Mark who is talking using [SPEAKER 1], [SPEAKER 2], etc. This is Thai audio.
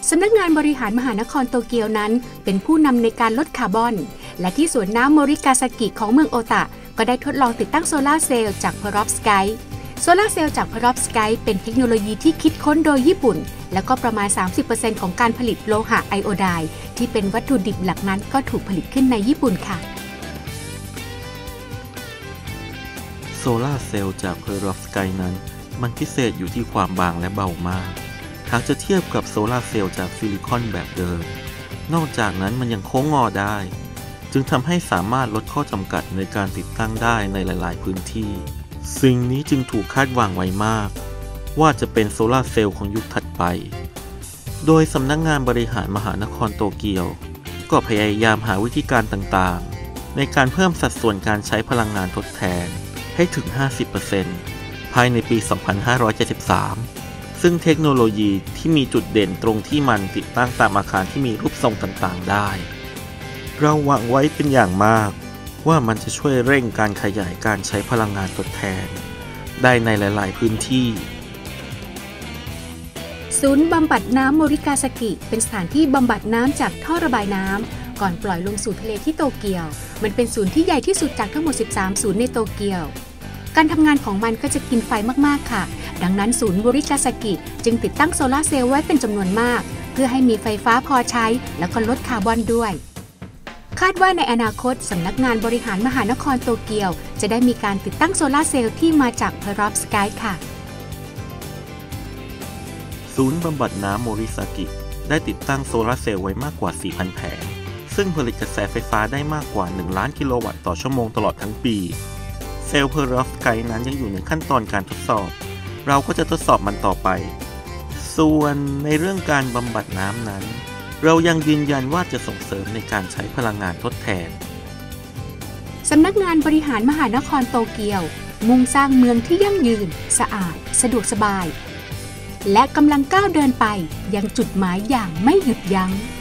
[SPEAKER 1] สำนักงานบริหารมหานครโตเกียวนั้นเป็นผู้นำในการลดคาร์บอนและที่สวนน้ำโมริกาซากิของเมืองโอตะก็ได้ทดลองติดตั้งโซลาร์เซลล์จาก Perovskite โซลาร์เซลล์จาก Perovskite เป็นเทคโนโลยีที่คิดค้นโดยญี่ปุ่นและก็ประมาณ 30% ของการผลิตโลหะไอโอไดด์ที่เป็นวัตถุดิบหลักนั้นก็ถูกผลิตขึ้นในญี่ปุ่นค่ะ
[SPEAKER 2] โซลาร์เซลล์จาก Perovskite นั้นมันพิเศษอยู่ที่ความบางและเบามากหากจะเทียบกับโซลาร์เซลล์จากซิลิคอนแบบเดิมนอกจากนั้นมันยังโค้งงอได้จึงทำให้สามารถลดข้อจำกัดในการติดตั้งได้ในหลายๆพื้นที่สิ่งนี้จึงถูกคาดหวังไว้มากว่าจะเป็นโซลาร์เซลล์ของยุคถัดไปโดยสำนักงานบริหารมหานครโตเกียวก็พยายามหาวิธีการต่างๆในการเพิ่มสัดส่วนการใช้พลังงานทดแทนให้ถึง 50% ภายในปี 2573 ซึ่งเทคโนโลยีที่มีจุดเด่นตรงที่มันติดตั้งตามอาคารที่มีรูปทรงต่างๆได้เราหวังไว้เป็นอย่างมากว่ามันจะช่วยเร่งการขยายการใช้พลังงานทดแทนได้ในหลายๆพื้นที่
[SPEAKER 1] ศูนย์บำบัดน้ำโมริกาซากิเป็นสถานที่บำบัดน้ำจากท่อระบายน้ำก่อนปล่อยลงสู่ทะเลที่โตเกียวมันเป็นศูนย์ที่ใหญ่ที่สุดจากทั้งหมด13ศูนย์ในโตเกียวการทำงานของมันก็จะกินไฟมากๆค่ะดังนั้นศูนย์โมริกาซากิจึงติดตั้งโซลาร์เซลล์ไว้เป็นจำนวนมากเพื่อให้มีไฟฟ้าพอใช้แล้วก็ลดคาร์บอนด้วยคาดว่าในอนาคตสำนักงานบริหารมหานครโตเกียวจะได้มีการติดตั้งโซลาร์เซลล์ที่มาจาก Perovskite ค่ะ
[SPEAKER 2] ศูนย์บำบัดน้ำโมริซากิได้ติดตั้งโซลาร์เซลล์ไว้มากกว่า 4,000 แผงซึ่งผลิตกระแสไฟฟ้าได้มากกว่า 1 ล้านกิโลวัตต์ต่อชั่วโมงตลอดทั้งปีเซลล์ Perovskite นั้นยังอยู่ในขั้นตอนการทดสอบเราก็จะทดสอบมันต่อไปส่วนในเรื่องการบำบัดน้ำนั้นเรายังยืนยันว่าจะส่งเสริมในการใช้พลังงานทดแทน
[SPEAKER 1] สำนักงานบริหารมหานครโตเกียวมุ่งสร้างเมืองที่ยั่งยืนสะอาดสะดวกสบายและกำลังก้าวเดินไปยังจุดหมายอย่างไม่หยุดยั้ง